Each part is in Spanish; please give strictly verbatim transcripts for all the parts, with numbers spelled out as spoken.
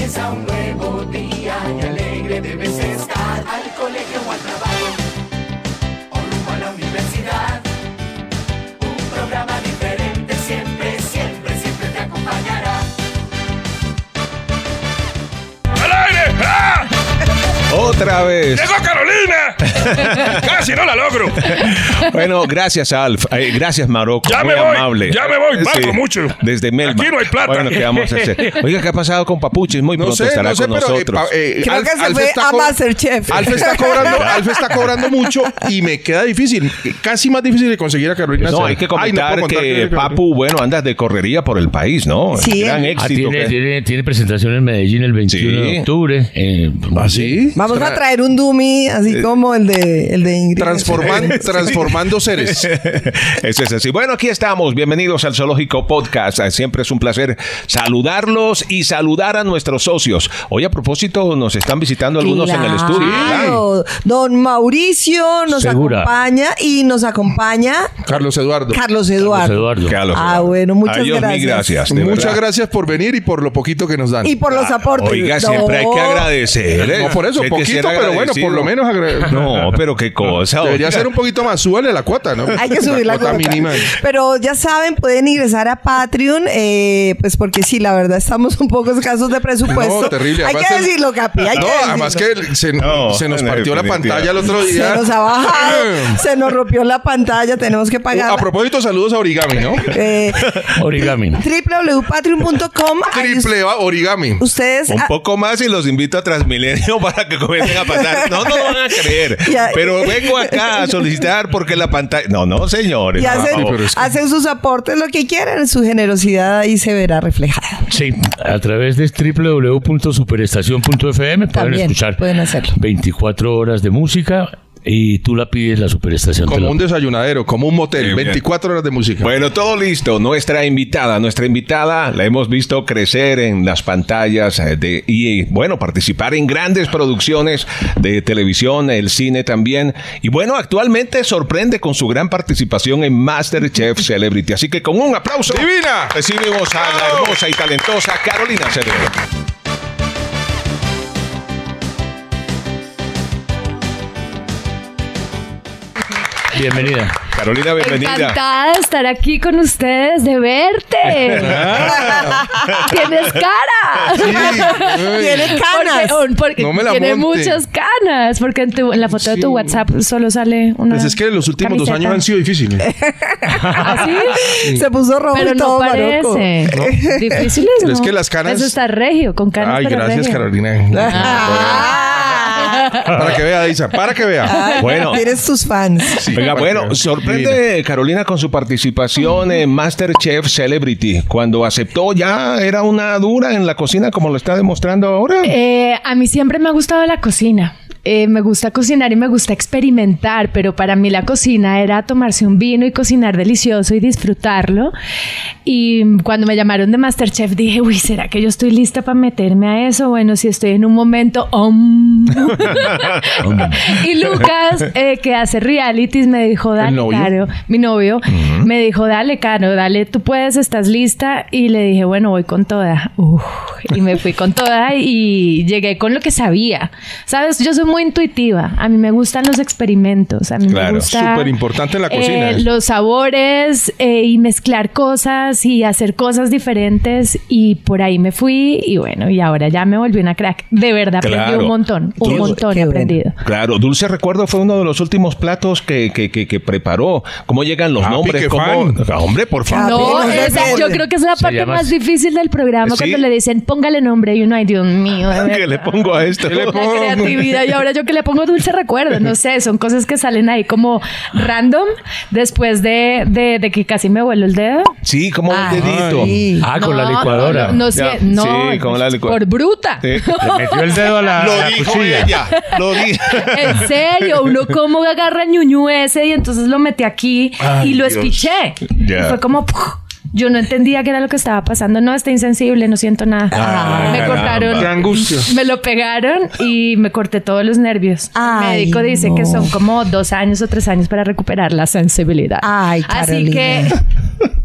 Comienza un nuevo día y alegre debes estar. Al colegio o al trabajo o rumbo a la universidad. Un programa diferente siempre, siempre, siempre te acompañará. ¡Al aire! ¡Ah! Otra vez. ¡Llegó Carolina! ¡Casi no la logro! Bueno, gracias, Alf. Eh, gracias, Marocco. Ya Muy me voy. amable. Ya me voy. Marco Sí, mucho. Desde Melba. Aquí no hay plata. Bueno, ¿qué vamos a hacer? Oiga, ¿qué ha pasado con Papuchis? Muy No pronto sé, estará no sé, con pero eh, nosotros. pa- eh, Creo Alf- que se Alf fue está a co- Masterchef. Alf está cobrando, Alf está cobrando mucho y me queda difícil, casi más difícil de conseguir a Carolina. No, Sáenz. hay que Ay, no comentar puedo contar que que- Papu, bueno, andas de correría por el país, ¿no? Sí. Gran Ah, éxito. Ah, tiene, que- tiene, tiene presentación en Medellín el veintiuno Sí. de octubre. Eh, ¿Ah, sí? Vamos a traer un dummy así como el de, el de Ingrid. Transforman- transformando seres. Eso es así. Bueno, aquí estamos. Bienvenidos al Zoológico Podcast. Eh, Siempre es un placer saludarlos y saludar a nuestros socios. Hoy, a propósito, nos están visitando algunos en el estudio. Claro. Don Mauricio nos Segura. acompaña y nos acompaña Carlos Eduardo. Carlos Eduardo. Eduardo. Carlos Ah, Eduardo. bueno, muchas A ellos, gracias. mil gracias. de Muchas verdad. gracias por venir y por lo poquito que nos dan. Y por los aportes. Oiga, No. siempre hay que agradecer. ¿eh? No, por eso, Hay que poquito, ser pero bueno, por lo menos agra- No, pero qué cosa. Debería oiga. ser un poquito más. Súbale la cuota, ¿no? Hay que subir la, cuota cuota. mínima. Pero ya saben, pueden ingresar a Patreon, eh, pues porque sí, la verdad, estamos un poco escasos de presupuesto. No, terrible. Hay Además, que el- decirlo, Capi. Hay No, que además decirlo. que se, No, se nos en partió la definitiva. pantalla el otro Se día. nos ha bajado, se nos rompió la pantalla, tenemos que pagar. A propósito, saludos a Origami, ¿no? Eh, Origami. doble u doble u doble u punto patreon punto com. Ahí Triple A Origami. ustedes Un ah, poco más y los invito a Transmilenio para que comiencen a pasar. No, no lo van a creer. Ya. Pero vengo acá a solicitar porque la pantalla... No, no, señores. y por hacen, favor. pero es que- hacen sus aportes, lo que quieran, su generosidad ahí se verá reflejada. Sí, a través de doble u doble u doble u punto superestación punto f m pueden También escuchar pueden hacerlo. veinticuatro horas de música y tú la pides, la superestación te Como la- un desayunadero, como un motel. Muy bien. veinticuatro horas de música. Bueno, todo listo. Nuestra invitada, nuestra invitada la hemos visto crecer en las pantallas eh, de, y, bueno, participar en grandes producciones de televisión, el cine también. Y bueno, actualmente sorprende con su gran participación en MasterChef Celebrity. Así que con un aplauso. ¡Divina! Recibimos a la hermosa y talentosa Carolina Cerebro. Bienvenida. Carolina, bienvenida. Encantada de estar aquí con ustedes, de verte. Tienes cara. Tiene canas. Porque, porque No me la tiene monte. muchas canas. Porque en, tu- en la foto de tu WhatsApp solo sale una. Pues es que los últimos dos camiseta. años han sido difíciles. ¿Así? Se puso rojo Pero y todo, no Marocco. parece. Difíciles, Pero ¿no? es que las canas- Eso está regio, con canas. Ay, pero gracias, regio. Carolina. Ah. Para que vea, Isa, para que vea. Ay, Bueno. Tienes tus fans. Sí, Oiga, para bueno, que vea. sorprende Carolina con su participación en MasterChef Celebrity. Cuando aceptó ya era una dura en la cocina como lo está demostrando ahora. Eh, a mí siempre me ha gustado la cocina. Eh, me gusta cocinar y me gusta experimentar, pero para mí la cocina era tomarse un vino y cocinar delicioso y disfrutarlo. Y cuando me llamaron de MasterChef dije, uy, ¿será que yo estoy lista para meterme a eso? Bueno, si estoy en un momento... om. Y Lucas, eh, que hace realities, me dijo, dale, ¿El novio? Caro, mi novio, me dijo, dale, Caro, dale, tú puedes, estás lista. Y le dije, bueno, voy con toda. Uf, y me fui con toda y llegué con lo que sabía. ¿Sabes? Yo soy muy intuitiva. A mí me gustan los experimentos. A mí Claro, me gusta... súper importante en la cocina. eh, los sabores eh, y mezclar cosas y hacer cosas diferentes. Y por ahí me fui y bueno, y ahora ya me volví una crack. De verdad, aprendí Claro. un montón. Un Dulce, montón qué he bueno. aprendido. Claro, Dulce Recuerdo fue uno de los últimos platos que, que, que, que preparó. ¿Cómo llegan los Ah, nombres? pique ¿Cómo? fan. Ah, hombre, por favor. No, no se esa- puede. yo creo que es la Se parte llama más así. difícil del programa ¿Sí? cuando le dicen póngale nombre y uno, ay Dios mío, de ¿Qué le verdad. pongo a esto? ¿Qué le La pongo? creatividad y ahora yo que le pongo Dulce Recuerdo, no sé, son cosas que salen ahí como random después de, de, de que casi me vuelo el dedo. Sí, como el Ay. dedito. Ah, con la No, licuadora. No, no, sé, Ya, no, sí, con la licuadora. por bruta. Sí. Le metió el dedo a la, a Lo la dijo cuchilla. ella. Lo dijo. En serio, uno como agarra el ñuñu ese y entonces lo metí aquí Ay, y lo Dios. espiché. Ya. Y fue como... ¡puf! Yo no entendía qué era lo que estaba pasando. No, está insensible, no siento nada. Ah, me caramba. cortaron... Qué angustia. Me lo pegaron y me corté todos los nervios. Ay, el médico dice no. que son como dos años o tres años para recuperar la sensibilidad. Ay, Así Carolina. que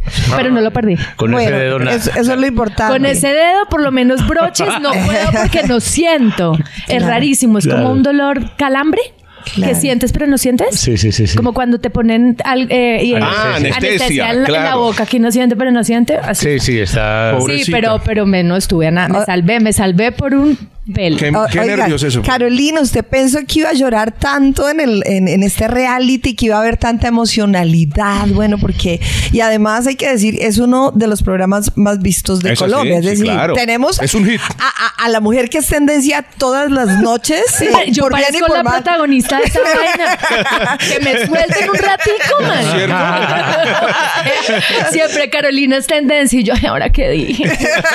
pero no lo perdí. Con Bueno, ese dedo nada. eso, eso es lo importante. Con ese dedo, por lo menos broches, no puedo porque no siento. Es Claro. rarísimo, es Claro. como un dolor calambre. Claro. Que sientes pero no sientes. Sí, sí, sí, sí. Como cuando te ponen al- eh, y- Ah, anestesia, en, la- en la claro. boca, aquí no siente pero no siente. Así. Sí, sí, está... Sí, Pobrecita. pero, pero me, no estuve a nada. Me Ah. salvé, me salvé por un pelo. Qué, O- qué oiga, nervioso eso. Carolina, ¿usted pensó que iba a llorar tanto en, el, en, en este reality, que iba a haber tanta emocionalidad? Bueno, porque... Y además hay que decir, es uno de los programas más vistos de Eso Colombia. sí, es sí, decir, claro. tenemos Es un hit. A, a- a la mujer que es tendencia todas las noches. eh, Ay, yo por bien y parezco por la mal. protagonista de esta vaina. Que me suelten un ratico, man. Siempre Carolina es tendencia y yo, "Ay, ¿ahora qué dije?"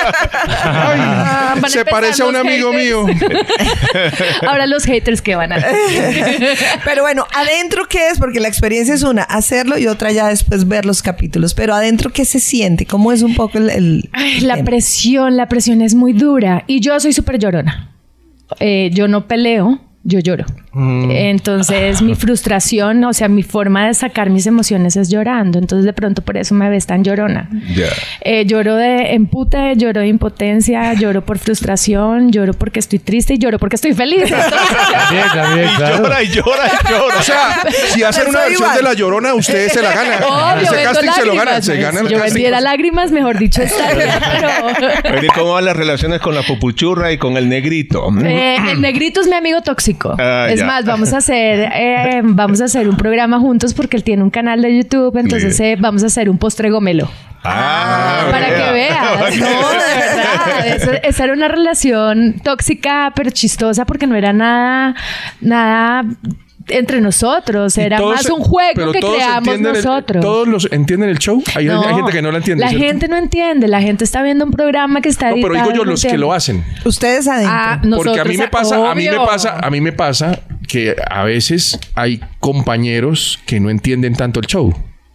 Ah, van Se empezar parece a un los amigo mío. haters. Ahora los haters que van a hacer. Pero bueno, adentro, ¿qué es? Porque la experiencia es una, hacerlo, y otra ya después ver los capítulos. Pero adentro, ¿qué se siente? ¿Cómo es un poco el... el- Ay, la el- presión, la presión es muy dura. Y yo soy súper llorona. Eh, yo no peleo, yo lloro. Entonces mi frustración, o sea, mi forma de sacar mis emociones es llorando. Entonces de pronto por eso me ves tan llorona. Ya. Eh, lloro de empute, lloro de impotencia, lloro por frustración, lloro porque estoy triste y lloro porque estoy feliz. Entonces, También, también, claro. Llora y llora y llora. O sea, si hacen Pero una soy versión igual. de La Llorona, usted se la gana. obvio, Ese vendo casting se lo gana. lágrimas. Se gana el Si yo casting. vendiera lágrimas, mejor dicho, estaría, pero... Oye, ¿cómo van las relaciones con la pupuchurra y con el negrito? Eh, el negrito es mi amigo tóxico. Ah, es ya. más, vamos a hacer eh, vamos a hacer un programa juntos porque él tiene un canal de YouTube, entonces Sí. eh, vamos a hacer un postre gomelo. Ah, Para vea. que veas. No, de verdad. Eso- esa era una relación tóxica, pero chistosa porque no era nada, nada entre nosotros. Y Era todos- más un juego pero que todos creamos entienden el- nosotros. ¿Todos los entienden el show? Hay, No, hay gente que no la entiende. La ¿cierto? gente no entiende. La gente está viendo un programa que está No, pero editado digo yo y no los que entiende. lo hacen. Ustedes adentro. Ah, Porque a mí me nosotros, pasa, a mí me obvio. pasa, a mí me pasa que a veces hay compañeros que no entienden tanto el show.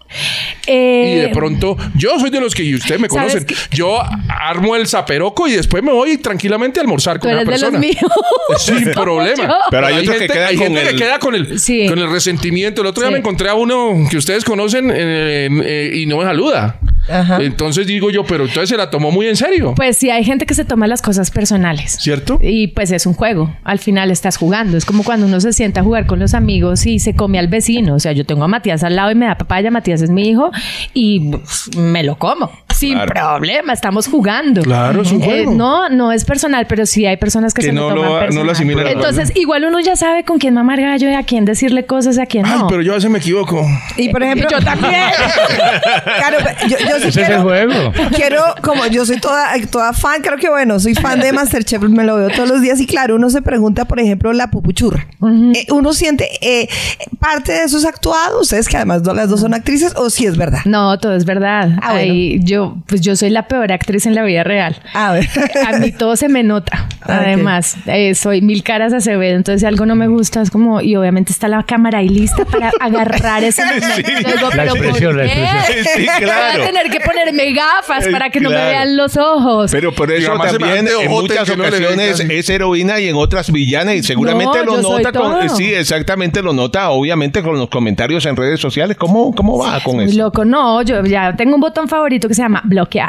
Eh, Y de pronto, yo soy de los que, y ustedes me ¿sabes conocen, qué? yo armo el zaperoco y después me voy tranquilamente a almorzar Tú con una eres de los persona. míos. Sin Como problema. yo. Pero hay otros que gente, quedan hay con gente el- que queda con el, Sí. con el resentimiento. El otro día Sí. me encontré a uno que ustedes conocen eh, eh, y no me saluda. Ajá. Entonces digo yo, pero entonces se la tomó muy en serio. Pues sí, hay gente que se toma las cosas personales. ¿Cierto? Y pues es un juego. Al final estás jugando. Es como cuando uno se sienta a jugar con los amigos y se come al vecino. O sea, yo tengo a Matías al lado y me da papaya. Matías es mi hijo y pues, me lo como. Sin Claro. problema. Estamos jugando. Claro, es un Eh, juego. no, no es personal, pero sí hay personas que, Que se no lo lo- toman no lo personal. asimilan. Entonces, igual uno ya sabe con quién mamar gallo y a quién decirle cosas y a quién Ay, no. pero yo a veces me equivoco. Y por ejemplo, Yo también. Claro, yo, yo sí Ese es el quiero, juego. quiero, como yo soy toda, toda fan, creo que bueno, soy fan de Masterchef, me lo veo todos los días y claro, uno se pregunta, por ejemplo, la pupuchurra. Eh, uno siente eh, parte de eso es actuado, ustedes que además do- las dos son actrices, o si es verdad. No, todo es verdad. Ah, bueno. Ahí yo, pues yo soy la peor actriz en la vida real. A ver. A mí todo se me nota. Ah, Además, eh, soy mil caras Acevedo. Entonces, si algo no me gusta, es como, y obviamente está la cámara ahí lista para agarrar ese momento. Sí. Digo, La ¿pero por expresión, la qué? expresión. Sí, claro. Voy a tener que ponerme gafas Eh, para que no me claro. vean los ojos. Pero por Y eso además se me también dan de en ojote muchas que no le ven ocasiones casi. es heroína y en otras villana y seguramente No, lo yo soy nota con todo. sí, exactamente lo nota obviamente con los comentarios en redes sociales. ¿Cómo cómo va con Muy eso? loco, no, yo ya tengo un botón favorito que se llama bloquear.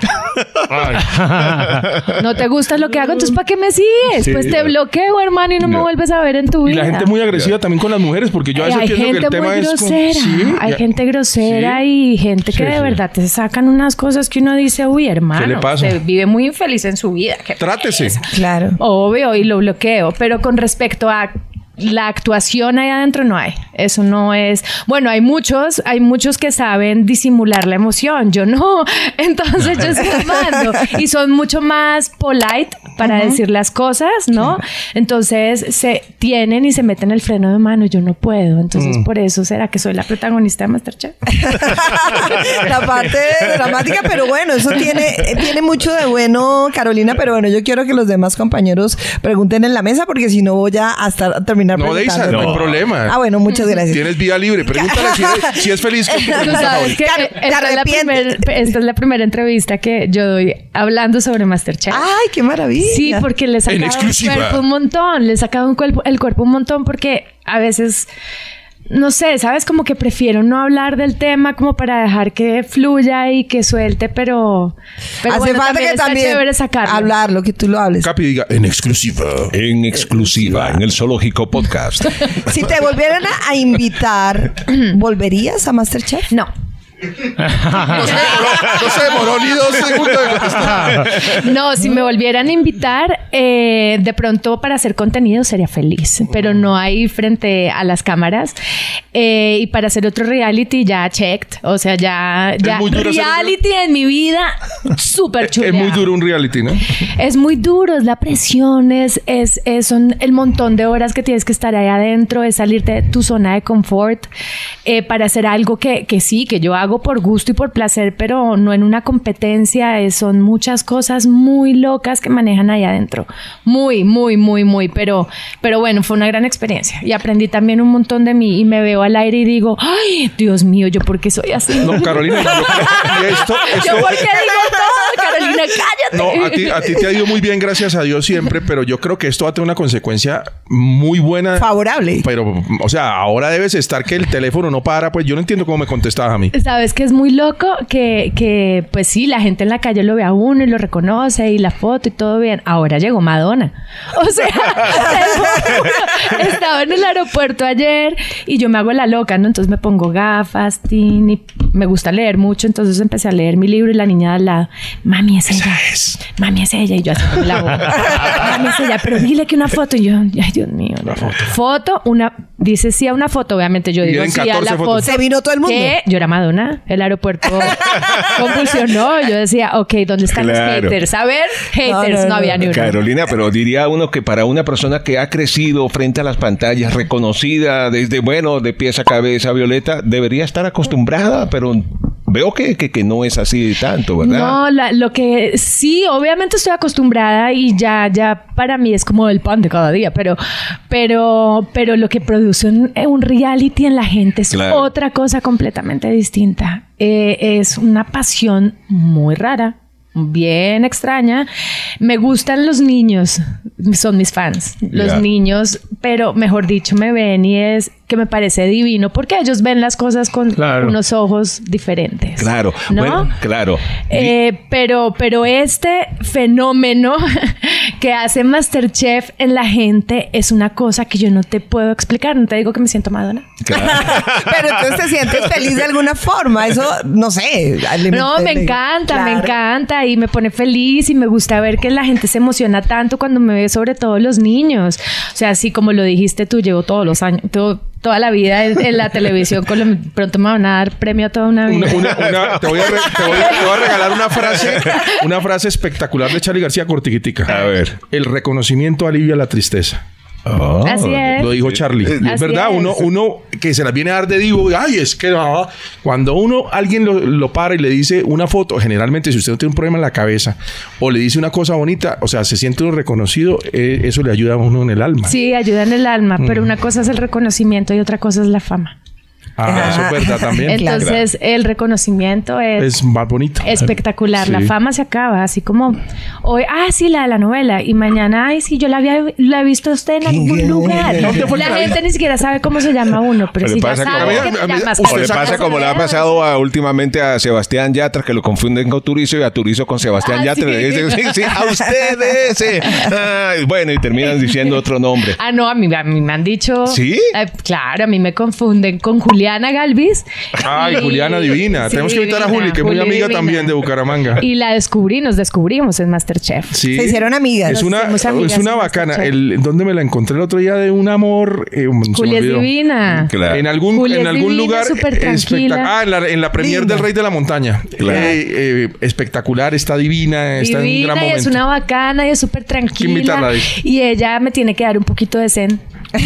No te gusta lo que hago, entonces ¿para qué me sigues? Sí, pues te ya. bloqueo, hermano, y no me Ya. vuelves a ver en tu Y vida. la gente muy agresiva también con las mujeres, porque yo a veces hay pienso que gente el tema muy es como- grosera, Sí, hay ya- gente grosera Sí. y gente que Sí, de sí. verdad te sacan unas cosas que uno dice, uy, hermano, ¿Qué le pasa? se vive muy infeliz en su vida. qué Trátese. Claro. Obvio, y lo bloqueo, pero con respecto a la actuación ahí adentro no hay. Eso no es... Bueno, hay muchos, hay muchos que saben disimular la emoción. Yo no. Entonces yo estoy amando. Y son mucho más polite para decir las cosas, ¿no? Entonces se tienen y se meten el freno de mano. Yo no puedo. Entonces por eso será que soy la protagonista de Masterchef. La parte dramática, pero bueno, eso tiene, eh, tiene mucho de bueno, Carolina, pero bueno, yo quiero que los demás compañeros pregunten en la mesa porque si no voy a hasta terminar No, Deisa, preguntando. no hay problema. Ah, bueno, muchas gracias. Tienes vía libre. Pregúntale si, es- si es feliz con tu Tú pregunta sabes favorita. que Claro, eh, te esta, es la arrepientes. primer- esta es la primera entrevista que yo doy hablando sobre Masterchef. Ay, qué maravilla. Sí, porque le he sacado En el exclusiva. cuerpo un montón, le he sacado un cuerpo, el cuerpo un montón porque a veces no sé, ¿sabes? Como que prefiero no hablar del tema como para dejar que fluya y que suelte, pero... pero Hace bueno, falta también que está también chévere sacarlo. hablarlo, que tú lo hables. Capi diga, en exclusiva. En exclusiva, en el Zoológico Podcast. Si te volvieran a, a invitar, ¿volverías a MasterChef? No. No se demoró, no se demoró ni dos segundos de contestar. No, si me volvieran a invitar, eh, de pronto para hacer contenido sería feliz, pero no ahí frente a las cámaras. Eh, y para hacer otro reality ya checked, o sea, ya, ya muy duro hacer reality en mi vida, súper chulo. Es muy duro un reality, ¿no? Es muy duro, es la presión, es, es, es son el montón de horas que tienes que estar ahí adentro, es salirte de tu zona de confort eh, para hacer algo que, que sí, que yo hago por gusto y por placer, pero no en una competencia. Eh, son muchas cosas muy locas que manejan ahí adentro. Muy, muy, muy, muy, pero, pero bueno, fue una gran experiencia y aprendí también un montón de mí y me veo al aire y digo, ay, Dios mío, ¿yo por qué soy así? No, Carolina, yo, y esto, esto, ¿Yo por qué digo todo? Carolina, cállate. No, a ti, a ti te ha ido muy bien, gracias a Dios siempre, pero yo creo que esto va a tener una consecuencia muy buena. Favorable. Pero, o sea, ahora debes estar que el teléfono no para, pues yo no entiendo cómo me contestabas a mí. Sabes que es muy loco que, que, pues sí, la gente en la calle lo ve a uno y lo reconoce y la foto y todo bien. Ahora llegó Madonna. O sea, estaba en el aeropuerto ayer y yo me hago la loca, ¿no? Entonces me pongo gafas, tin, y me gusta leer mucho. Entonces empecé a leer mi libro y la niña de al lado, mami, es ella. Es. Mami, es ella. Y yo así con la boca. Mami, es ella. Pero dile que una foto. Y yo, ay, Dios mío. Una foto. Foto, una... Dice sí a una foto, obviamente. Yo Y digo eran sí a la catorce foto. fotos. Se vino todo el mundo. ¿Qué? Yo era Madonna. El aeropuerto convulsionó. Yo decía, ok, ¿dónde están Claro. los haters? A ver, haters, No, no, no, no. había ni uno. Carolina, pero diría uno que para una persona que ha crecido frente a las pantallas, reconocida desde, bueno, de pies a cabeza, Violeta, debería estar acostumbrada, pero veo que, que, que no es así tanto, ¿verdad? No, la- lo que sí, obviamente estoy acostumbrada y ya, ya para mí es como el pan de cada día, pero, pero, pero lo que produce un, un reality en la gente es Claro. otra cosa completamente distinta. Eh, es una pasión muy rara, bien extraña. Me gustan los niños, son mis fans, los Ya. niños, pero mejor dicho me ven y es que me parece divino porque ellos ven las cosas con Claro. unos ojos diferentes. Claro, ¿no? bueno, claro. Eh, pero, pero este fenómeno que hace MasterChef en la gente es una cosa que yo no te puedo explicar. No te digo que me siento Madonna. Claro. Pero entonces te sientes feliz de alguna forma. Eso, no sé. No, me encanta, me Claro. encanta y me pone feliz y me gusta ver que la gente se emociona tanto cuando me ve, sobre todo los niños. O sea, así como lo dijiste tú, llevo todos los años, todo, toda la vida en, en la televisión. Con lo- pronto me van a dar premio a toda una vida. Una- una- una- te, voy a re- te voy- te voy a regalar una frase, una frase espectacular de Charly García, cortiquitica. A ver. El reconocimiento alivia la tristeza. Oh. Así es. Lo dijo Charlie. Y es Así verdad, es. uno, uno que se las viene a dar de divo, ay, es que ah, cuando uno, alguien lo, lo para y le dice una foto, generalmente si usted no tiene un problema en la cabeza o le dice una cosa bonita, o sea, se siente uno reconocido, eh, eso le ayuda a uno en el alma. Sí, ayuda en el alma, pero una cosa es el reconocimiento y otra cosa es la fama. Ah, eso es verdad también. Entonces, el reconocimiento es, Es más bonito. espectacular. Sí. La fama se acaba, así como hoy, ah, sí, la de la novela, y mañana, ay, sí, yo la había la he visto a usted en algún lugar. ¿Dónde fue La que la gente ni siquiera sabe cómo se llama uno, pero Le si ya pasa como- sabe A que mí- te a mí- llamas usted O le Carlos pasa como le ha Acevedo. pasado a- últimamente a Sebastián Yatra, que lo confunden con Turizo y a Turizo con Sebastián Ah, Yatra. sí. Le dicen, sí, sí, a ustedes. sí. Ay, bueno, y terminan diciendo otro nombre. Ah, no, a mí, a mí me han dicho. ¿Sí? Eh, claro, a mí me confunden con Juliana Galvis. Ay, Y- Juliana divina. Sí, Tenemos que invitar a divina, Juli, que es muy Juli amiga divina. también de Bucaramanga. Y la descubrí, nos descubrimos en MasterChef. Sí. Se hicieron amigas. Es una, Somos amigas es una en bacana. Masterchef. El, ¿Dónde me la encontré el otro día de un amor? Eh, se me Julia es olvidó. divina. Claro. En algún, Julia en es algún divina, lugar súper eh, tranquila. espectac- Ah, en la, en la premier Linda. del Rey de la Montaña. Claro. Eh, eh, espectacular, está divina, está en un Divina gran y momento. es una bacana y es súper tranquila. invitarla, dice. Y ella me tiene que dar un poquito de zen.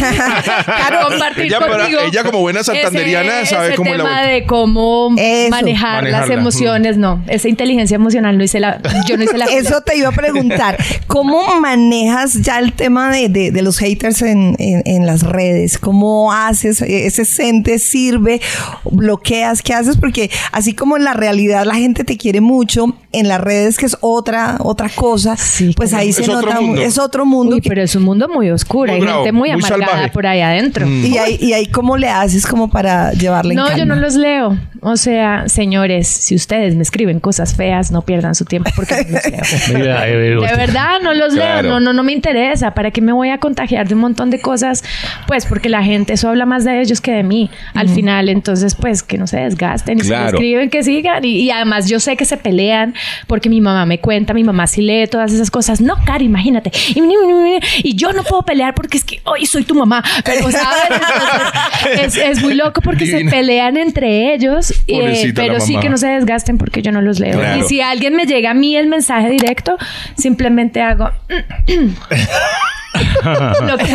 Claro, Compartir ella, pero contigo ella como buena santanderiana ese, sabe ese cómo es la tema vuelta. de cómo Eso. manejar las Manejarla, emociones. No, esa inteligencia emocional no hice la... Yo no hice la... eso te iba a preguntar. ¿Cómo manejas ya el tema de, de, de los haters en, en, en las redes? ¿Cómo haces? ¿Ese zen te sirve? ¿Bloqueas? ¿Qué haces? Porque así como en la realidad la gente te quiere mucho, en las redes, que es otra, otra cosa, Sí, pues claro. ahí se Es otro nota, mu- mundo. es otro mundo. Uy, que- pero es un mundo muy oscuro. Muy Hay bravo, gente muy muy amargada salvaje. por ahí adentro. y ahí, y ahí cómo le haces como para llevarle en No, yo calma? no los leo. O sea, señores, si ustedes me escriben cosas feas, no pierdan su tiempo porque no los leo. Mira, eh, De usted- verdad, no los Claro. leo. No, no, no me interesa. ¿Para qué me voy a contagiar de un montón de cosas? Pues porque la gente, eso habla más de ellos que de mí. Al final, entonces, pues que no se desgasten. Y si me Claro. escriben, que sigan. Y, y además yo sé que se pelean porque mi mamá me cuenta, mi mamá sí lee todas esas cosas. No, Cari, imagínate. Y, y yo no puedo pelear porque es que hoy soy tu mamá. Pero, ¿sabes? Entonces, es, es muy loco porque Divina. se pelean entre ellos. eh, Pobrecita pero la sí mamá. que no se desgasten porque yo no los leo. Claro. Y si alguien me llega a mí el mensaje directo, simplemente hago lo que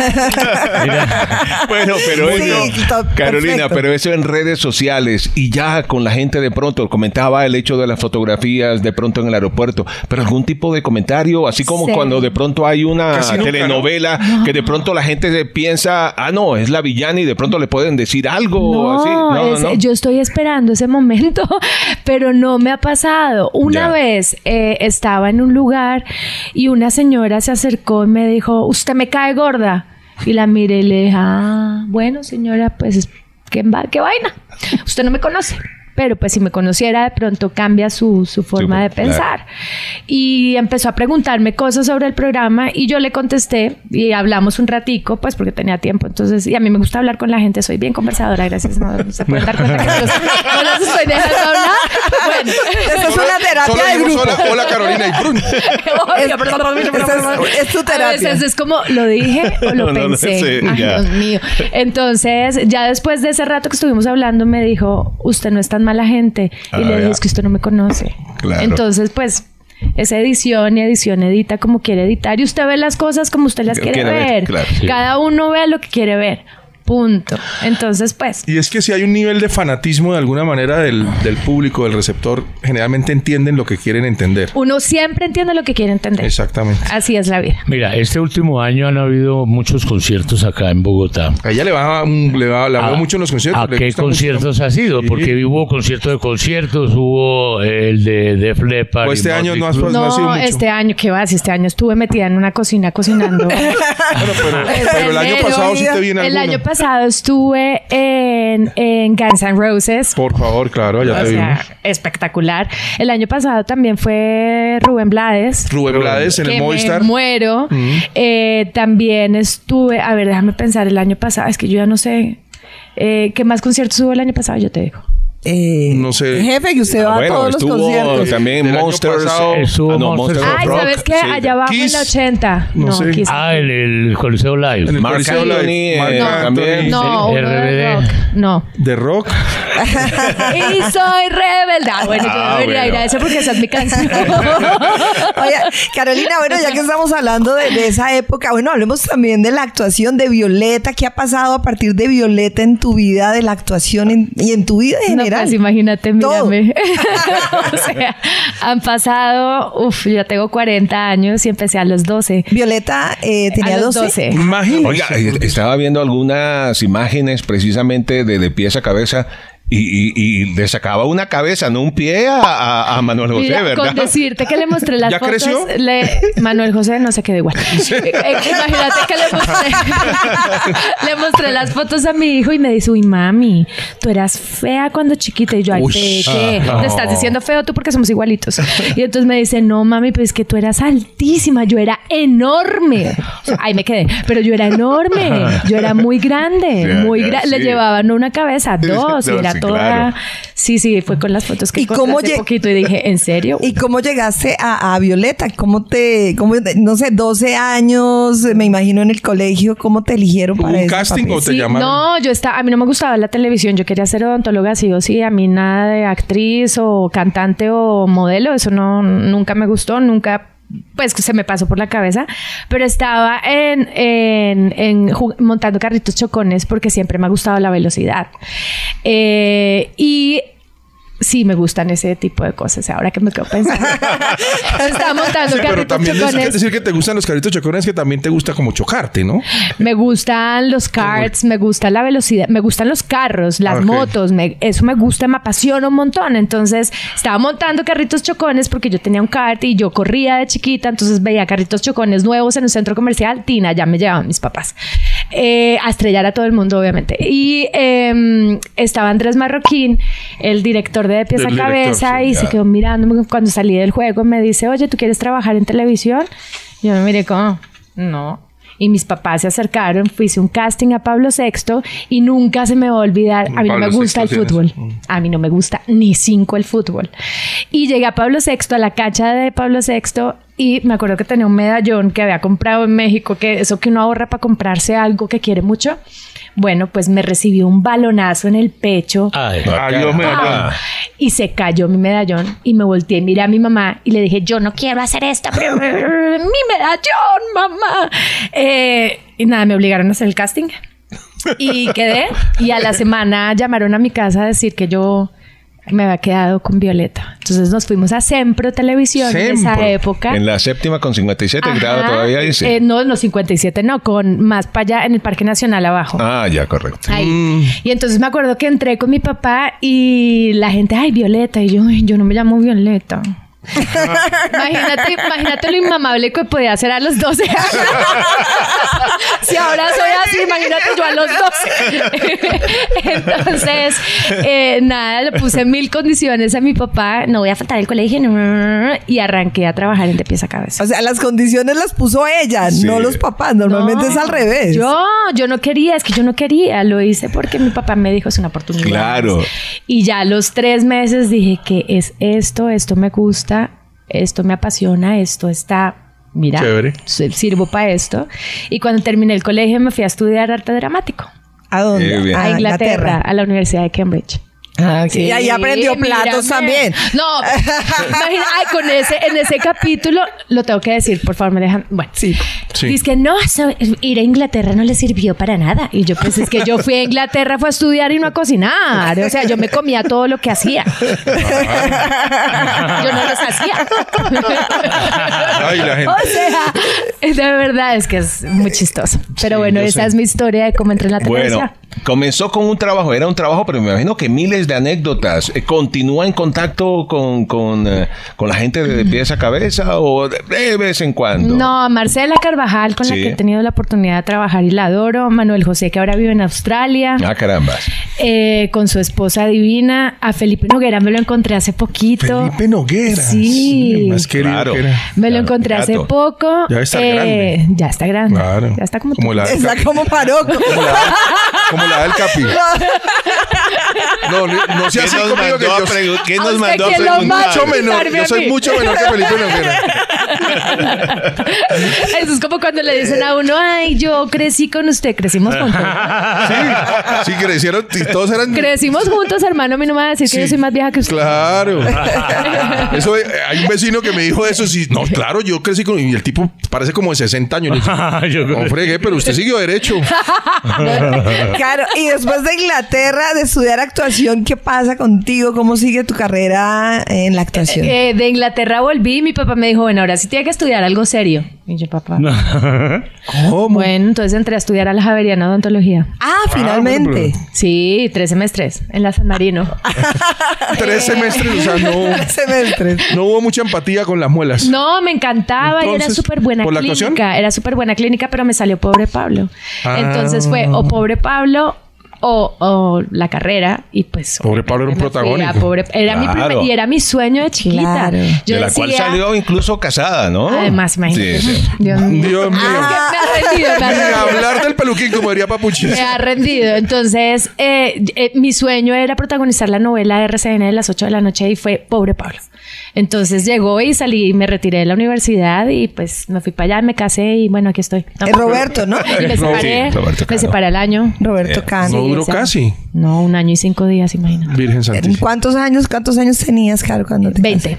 Bueno, pero Sí, eso, to- Carolina, perfecto. pero eso en redes sociales y ya con la gente de pronto, comentaba el hecho de las fotografías de pronto en el aeropuerto, pero algún tipo de comentario, así como Sí. cuando de pronto hay una Casi nunca, telenovela que de pronto la gente se piensa, ah, no, es la villana y de pronto le pueden decir algo No, así. No, es- no. yo estoy esperando ese momento, pero no me ha pasado. Una Ya. vez eh, estaba en un lugar y una señora se acercó y me dijo, usted me cae gorda. Y la miré y le dije, ah, bueno, señora, pues, ¿qué, va- qué vaina? Usted no me conoce. Pero pues si me conociera, de pronto cambia su, su forma Su- de pensar. Y empezó a preguntarme cosas sobre el programa y yo le contesté y hablamos un ratico, pues porque tenía tiempo. Entonces, y a mí me gusta hablar con la gente, soy bien conversadora, gracias. No, se pueden dar cuenta que no los, no los estoy dejando hablar. Bueno. Eso es una terapia Solo de dijimos, grupo. hola, hola, Carolina y Brun. Oiga, perdón, perdón, perdón, Esa perdón. es, es tu A terapia. veces es como, ¿lo dije o lo No, no, no pensé? sé, Ay, ya. Dios mío. Entonces, ya después de ese rato que estuvimos hablando, me dijo, usted no es tan mala gente. Y Ah, le dije, ya. es que usted no me conoce. Claro. Entonces, pues, es edición y edición edita como quiere editar. Y usted ve las cosas como usted las quiere, Quiere ver, ver. claro, sí. Cada uno ve lo que quiere ver. Punto. Entonces, pues... Y es que si hay un nivel de fanatismo de alguna manera del, del público, del receptor, generalmente entienden lo que quieren entender. Uno siempre entiende lo que quiere entender. Exactamente. Así es la vida. Mira, este último año han habido muchos conciertos acá en Bogotá. A ella le va, un- le va, la veo ¿A- mucho en los conciertos. ¿A le qué gusta mucho. conciertos ha sido? Sí. Porque hubo concierto de conciertos, hubo el de Def Leppard. O y este año Motley no has- Crue. no ha sido No, mucho. este año, ¿qué va? Si este año estuve metida en una cocina cocinando. Bueno, pero, pero el año Enero, pasado sí te vi en El alguno. año pasado estuve en, en Guns N' Roses. Por favor, claro, ya O te sea, vimos. espectacular. El año pasado también fue Rubén Blades. Rubén Blades en que el Movistar. Me muero. Eh, también estuve, a ver, déjame pensar, el año pasado, es que yo ya no sé. Eh, ¿Qué más conciertos hubo el año pasado? Yo te digo. Eh, No sé. Jefe, que usted Ah, va a bueno, todos los estuvo conciertos. también Del año Monsters. pasado. Estuvo ah, no, Monsters Monsters Ay, of Rock. ¿sabes qué? Sí. Allá abajo Kiss. en la ochenta. No No, sé. Kiss. Ah, el, el Coliseo Live. En el Marc Coliseo Anthony, Live. Marc eh, Anthony. también. No, Sí, uno R B D. de rock. No. De rock. Y soy rebelde. Ah, bueno, yo Ah, debería bueno. ir a ese porque esa es mi canción. Oye, Carolina, bueno, ya que estamos hablando de, de esa época, bueno, hablemos también de la actuación de Violeta. ¿Qué ha pasado a partir de Violeta en tu vida, de la actuación en- y en tu vida en No, general? pues imagínate, Todo. mírame. O sea, han pasado, uff, yo tengo cuarenta años y empecé a los doce. Violeta eh, tenía a los doce. doce. Imagínate. Oiga, eh, estaba viendo algunas imágenes precisamente de, de pies a cabeza y, y- y le sacaba una cabeza, no un pie a, a- a Manuel José, Mira, ¿verdad? con decirte que le mostré las ¿Ya fotos. creció? le- Manuel José no se quedó igual. Eh, eh, imagínate que le mostré, le mostré las fotos a mi hijo y me dice, uy, mami, tú eras fea cuando chiquita. Y yo, ay, Uy. ¿qué? ¿Qué? Ah, no. Te estás diciendo feo tú porque somos igualitos. Y entonces me dice, no, mami, pues es que tú eras altísima, yo era enorme. O sea, ahí me quedé, pero yo era enorme, yo era muy grande, Ya, muy ya, gra- Le sí. llevaban no una cabeza, dos, y No, era sí, toda... claro. Sí, sí, fue con las fotos que ¿Y encontré cómo hace lle- poquito y dije, ¿en serio? ¿Y cómo llegaste a, a Violeta? ¿Cómo te, cómo, no sé, doce años, me imagino en el colegio, cómo te eligieron ¿Hubo para un ese casting papel? o te Sí, llamaron? no, yo estaba, a mí no me gustaba la televisión, yo quería ser odontóloga sí o sí, a mí nada de actriz o cantante o modelo, eso no, nunca me gustó, nunca, pues se me pasó por la cabeza, pero estaba en, en, en ju- montando carritos chocones porque siempre me ha gustado la velocidad. Eh, y sí, me gustan ese tipo de cosas. Ahora que me quedo pensando. Estaba montando Sí, pero carritos también es chocones. decir que te gustan los carritos chocones, que también te gusta como chocarte, ¿no? Me gustan los karts, me gusta la velocidad, me gustan los carros, las Ok. motos, me- eso me gusta, me apasiona un montón. Entonces, estaba montando carritos chocones porque yo tenía un kart y yo corría de chiquita, entonces veía carritos chocones nuevos en un centro comercial. Tina, ya me llevaban mis papás. Eh, a estrellar a todo el mundo, obviamente. Y eh, estaba Andrés Marroquín, el director de De Pies El a director, Cabeza, sí, y ya. se quedó mirándome cuando salí del juego. Me dice, oye, ¿tú quieres trabajar en televisión? Yo me miré como, no. Y mis papás se acercaron, fui hice un casting a Pablo sexto y nunca se me va a olvidar. A mí no Pablo me gusta el sexto, fútbol. tienes. A mí no me gusta ni cinco el fútbol. Y llegué a Pablo sexto, a la cancha de Pablo sexto, y me acuerdo que tenía un medallón que había comprado en México, que eso que uno ahorra para comprarse algo que quiere mucho. Bueno, pues me recibió un balonazo en el pecho. Ay, Ay, Dios mío. ¡Pam! Y se cayó mi medallón y me volteé y miré a mi mamá y le dije, yo no quiero hacer esto, pero mi medallón, mamá. Eh, y nada, me obligaron a hacer el casting y quedé. Y a la semana llamaron a mi casa a decir que yo me había quedado con Violeta. Entonces nos fuimos a Sempro Televisión en esa Sempro. época. En la séptima con cincuenta y siete Ajá. grado todavía dice. Eh, no, no, cincuenta y siete no, con más para allá en el Parque Nacional abajo. Ah, ya, correcto. Ahí. Mm. Y entonces me acuerdo que entré con mi papá y la gente, ay, Violeta. Y yo, "Ay, yo no me llamo Violeta. imagínate, imagínate lo inmamable que podía hacer a los doce años. Si ahora soy así, imagínate yo a los doce. Entonces, eh, nada, le puse mil condiciones a mi papá. No voy a faltar al colegio. no, y arranqué a trabajar en De Pies a Cabeza. O sea, las condiciones las puso ella, Sí. no los papás. Normalmente No, es al revés. Yo, yo no quería, es que yo no quería. Lo hice porque mi papá me dijo, es una oportunidad. Claro. Y ya a los tres meses dije que es esto, esto me gusta, esto me apasiona, esto está... Mira, Chévere. s- sirvo para esto. Y cuando terminé el colegio me fui a estudiar arte dramático. ¿A dónde? Qué bien. A Ah, Inglaterra, a la Universidad de Cambridge. Ah, sí. Y ahí aprendió platos mírame. también. No, imagina, ay, con ese, en ese capítulo, lo tengo que decir, por favor, me dejan. Bueno, Sí. Sí. dice que no, eso- ir a Inglaterra no le sirvió para nada. Y yo, pues es que yo fui a Inglaterra, fue a estudiar y no a cocinar. O sea, yo me comía todo lo que hacía. Yo no los hacía. Ay, la gente. O sea, de verdad es que es muy chistoso. Pero bueno, yo esa sé. es mi historia de cómo entré en la televisión. Bueno, comenzó con un trabajo, era un trabajo, pero me imagino que miles de anécdotas. Eh, ¿Continúa en contacto con, con, eh, con la gente de, de pies a cabeza o de, de vez en cuando? No, Marcela Carvajal, con la Sí. que he tenido la oportunidad de trabajar y la adoro. Manuel José, que ahora vive en Australia. Ah, caramba. eh, con su esposa divina. A Felipe Noguera me lo encontré hace poquito. Felipe Noguera. Sí. el más querido Claro. que era. Me lo Claro, encontré hace gato. poco. Ya está Eh, grande. Ya está grande. Claro. Ya está como, Como tú. la, Está como paroco. como la, como la del Capi. No, no, no sea así ¿Quién nos conmigo que mandó a yo, pregu- quién ¿A nos usted mandó a quién lo preguntar? manda? mucho menor, Quitarme yo a soy mí. mucho menor que Felipe Noguera. Eso es como cuando le dicen a uno, ay, yo crecí con usted. Crecimos juntos. Sí, sí, crecieron y todos eran... Crecimos juntos, hermano. A mí no me va a decir que Sí. yo soy más vieja que usted. Claro. Eso, eh, hay un vecino que me dijo eso. Sí, no, claro, yo crecí con... Y el tipo parece como de sesenta años. Le digo, Yo- no fregué, pero usted siguió derecho. Claro, y después de Inglaterra, de estudiar actuación, ¿qué pasa contigo? ¿Cómo sigue tu carrera en la actuación? Eh, de Inglaterra volví y mi papá me dijo, bueno, ahora sí tiene que estudiar algo serio. Y yo, papá. ¿Cómo? Bueno, entonces entré a estudiar a la Javeriana Odontología. ah, finalmente. Sí, tres semestres en la San Marino. Tres semestres, o sea, no, Semestres. no hubo mucha empatía con las muelas. No, me encantaba y era Entonces, súper buena ¿por la clínica. actuación? Era súper buena clínica, pero me salió Pobre Pablo. Ah. Entonces fue o Pobre Pablo o, o la carrera y pues... Pobre Pablo era un me fui a protagónico. Pobre- era mi Claro. primer- y era mi sueño de chiquita. Claro. Yo de la cual decía- salió incluso casada, ¿no? Además, imagínate. Sí, sí. Dios mío. Dios mío. Es que me ha rendido, me ha Ni rendido. hablar del peluquín, como diría Papuchis. Me ha rendido. Entonces, eh, eh, mi sueño era protagonizar la novela de R C N de las ocho de la noche y fue Pobre Pablo. Entonces llegó y salí y me retiré de la universidad y pues me fui para allá, me casé y bueno, aquí estoy. Es Roberto, ¿no? Y me separé, Sí, Roberto me Cano. separé al año. Roberto Eh, Cano. No duró esa- casi. No, un año y cinco días, imagínate. Virgen Santísima. ¿Cuántos años, cuántos años tenías, Caro, cuando te Veinte. casaste?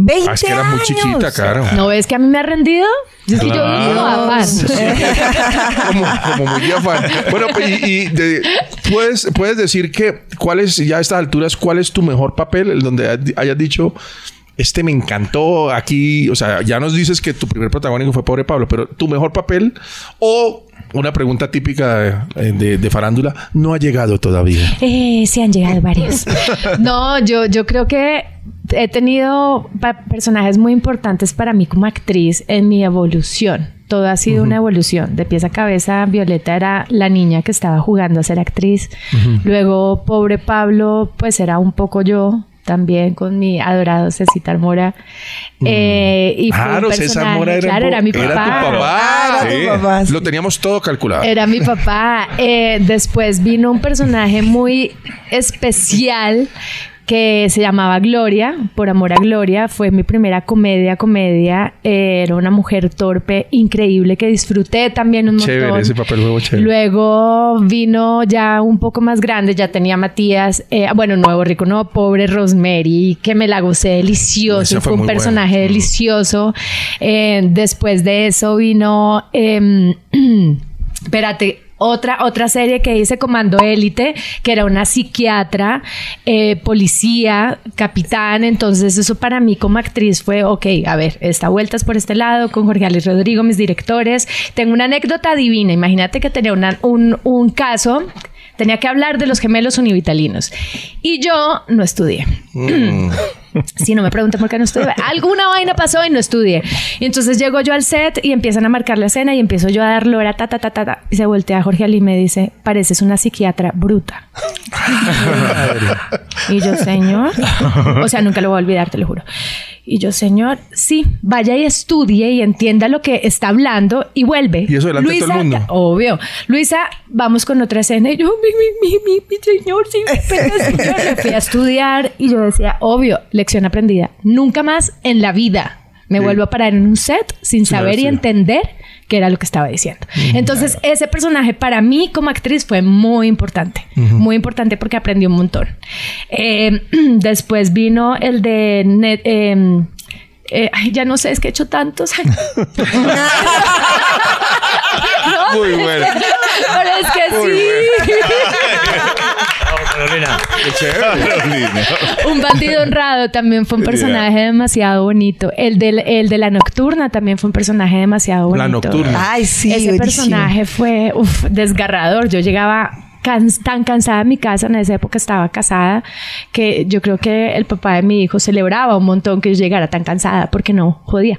veinte Ah, es que era muy años. chiquita, claro. ¿No ves que a mí me ha rendido? Es que yo vivo afán. como, como muy afán. Bueno, y, y de- ¿puedes, puedes decir que cuál es, ya a estas alturas, cuál es tu mejor papel, el donde hayas dicho, este me encantó aquí, o sea, ya nos dices que tu primer protagónico fue Pobre Pablo, pero tu mejor papel o una pregunta típica de, de, de farándula, no ha llegado todavía. Eh, sí han llegado varios. No, yo, yo creo que he tenido pa- personajes muy importantes para mí como actriz en mi evolución. Todo ha sido uh-huh. una evolución. De pies a cabeza, Violeta era la niña que estaba jugando a ser actriz. Uh-huh. Luego, Pobre Pablo, pues era un poco yo. También con mi adorado César Mora. Mm. Eh, y claro, fue un César Mora era, claro, era mi papá. Era tu papá. Era sí. tu papá. Lo teníamos todo calculado. Era mi papá. Eh, después vino un personaje muy especial que se llamaba Gloria, Por Amor a Gloria. Fue mi primera comedia, comedia. Eh, era una mujer torpe, increíble, que disfruté también un chévere, montón. Ese papel fue chévere. Luego vino ya un poco más grande, ya tenía Matías, eh, bueno, Nuevo Rico, no, Pobre Rosemary, que me la gocé delicioso. Esa fue fue un personaje bueno. delicioso. Eh, después de eso vino... Eh, espérate... Otra, otra serie que hice, Comando Élite, que era una psiquiatra, eh, policía, capitán. Entonces eso para mí como actriz fue, ok, a ver, esta vuelta es por este lado, con Jorge Alex Rodrigo, mis directores. Tengo una anécdota divina. Imagínate que tenía una, un, un caso, tenía que hablar de los gemelos univitalinos. Y yo no estudié. Mm. Si no me preguntan por qué no estudié, alguna vaina pasó y no estudié. Y entonces llego yo al set y empiezan a marcar la escena y empiezo yo a dar lora, ta, ta, ta, ta, ta. Y se voltea a Jorge Ali y me dice, pareces una psiquiatra bruta. Y yo, señor, o sea, nunca lo voy a olvidar, te lo juro. Y yo, señor, sí, vaya y estudie y entienda lo que está hablando y vuelve. Y eso delante Luisa, de todo el mundo. Obvio. Luisa, vamos con otra escena. Y yo, mi, mi, mi, mi, mi señor, sí, pero señor. Me fui a estudiar y yo decía, obvio, lección aprendida. Nunca más en la vida me sí. vuelvo a parar en un set sin sí, saber sí. y entender qué era lo que estaba diciendo. Mm, Entonces, claro. ese personaje para mí como actriz fue muy importante. Uh-huh. Muy importante porque aprendí un montón. Eh, después vino el de... Net, eh, eh, ay, ya no sé, es que he hecho tantos. no, muy bueno. Pero es que muy sí. Bueno. Carolina. Qué chévere. Un bandido honrado también fue un personaje yeah. demasiado bonito. El de, el de La Nocturna también fue un personaje demasiado bonito. La Nocturna. Ay, sí. Ese personaje fue uf, desgarrador. Yo llegaba... Can, tan cansada en mi casa, en esa época estaba casada, que yo creo que el papá de mi hijo celebraba un montón que yo llegara tan cansada porque no jodía.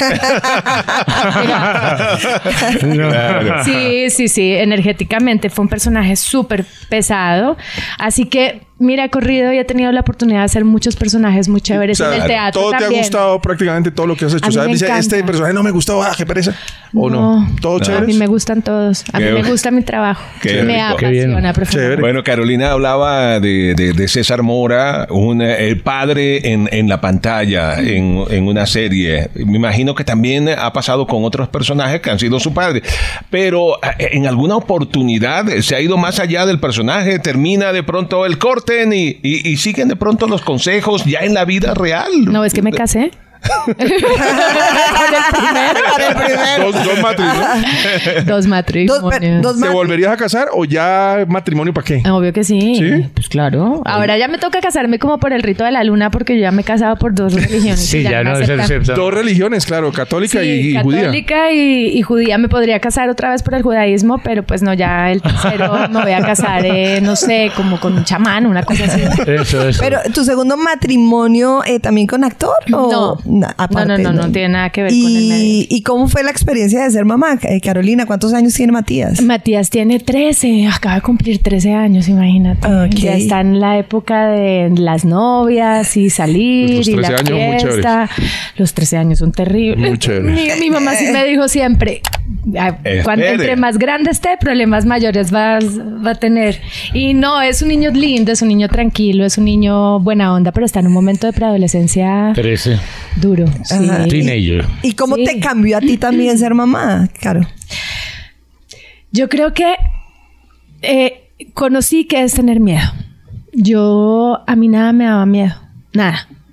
No. Sí, sí, sí, energéticamente fue un personaje súper pesado, así que mira, he corrido y he tenido la oportunidad de hacer muchos personajes muy chéveres, o sea, en el teatro todo también. Te ha gustado prácticamente todo lo que has hecho. A O sea, mí me dice, encanta. este personaje no me gustó, ah, qué pereza. ¿O no? No, ¿Todo no, chévere? a mí me gustan todos. A Qué mí me b- gusta mi trabajo. Qué me rico. Qué apasiona bien. profundamente. Bueno, Carolina hablaba de, de, de César Mora, un, eh, el padre en, en la pantalla, en, en una serie. Me imagino que también ha pasado con otros personajes que han sido su padre. Pero eh, en alguna oportunidad se ha ido más allá del personaje, termina de pronto el corten y, y, y siguen de pronto los consejos ya en la vida real. No, es que me casé. Con el primero. Con el primero. Dos, dos matrimonios. Dos matrimonios. Dos, per- dos ¿Te mat- volverías a casar o ya matrimonio para qué? Obvio que sí. ¿Sí? Pues claro. Ahora ya me toca casarme como por el rito de la luna porque yo ya me he casado por dos religiones. Sí, y ya me no se aceptan. acepta. Dos religiones, claro, católica Sí, y, y judía. católica y, y judía. Me podría casar otra vez por el judaísmo, pero pues no, ya el tercero me voy a casar, eh, no sé, como con un chamán, una cosa así. Eso, eso. Pero, ¿tu segundo matrimonio eh, también con actor? ¿O? No. Na- aparte, No, no, no, no tiene nada que ver ¿Y, con el medio. ¿Y cómo fue la experiencia de ser mamá? Eh, Carolina, ¿cuántos años tiene Matías? Matías tiene trece, acaba de cumplir trece años, imagínate. Ok. Ya está en la época de las novias y salir Los y la trece años muy fiesta. Los trece años son terribles. Muy chéveres. Mi, mi mamá sí me dijo siempre, ah, cuando Espere. entre más grande esté, problemas mayores vas, va a tener. Y no, es un niño lindo, es un niño tranquilo, es un niño buena onda, pero está en un momento de preadolescencia trece. duro. Sí. Ajá. Teenager. ¿Y cómo Sí. te cambió a ti también ser mamá, Caro? Yo creo que eh, conocí que es tener miedo. Yo, a mí nada me daba miedo. Nada.